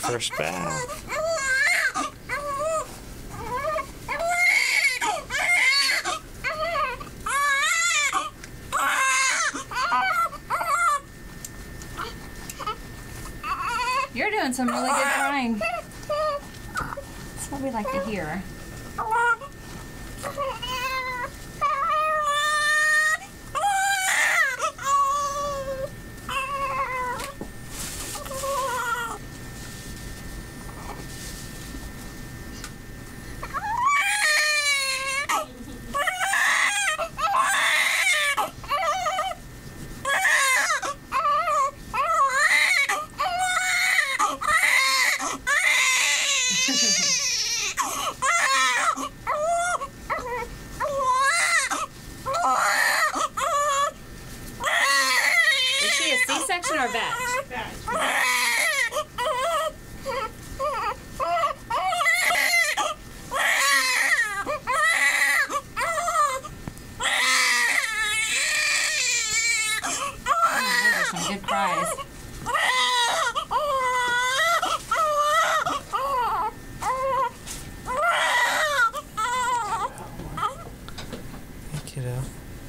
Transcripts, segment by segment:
first bath. You're doing some really good crying. That's what we like to hear. Is she a C-section or veg? Those are some good cries. Hey, kiddo.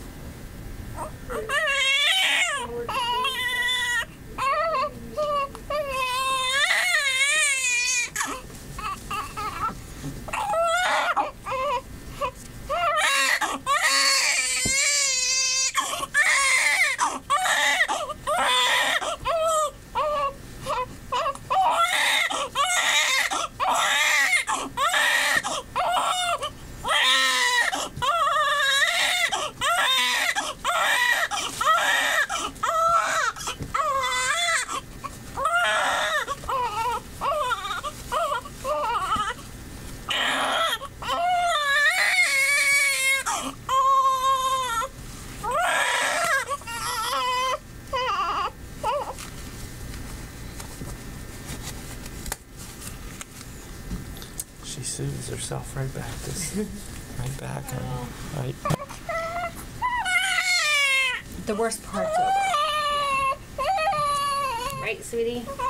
She soothes herself right back right back and right. The worst part's over. Right, sweetie?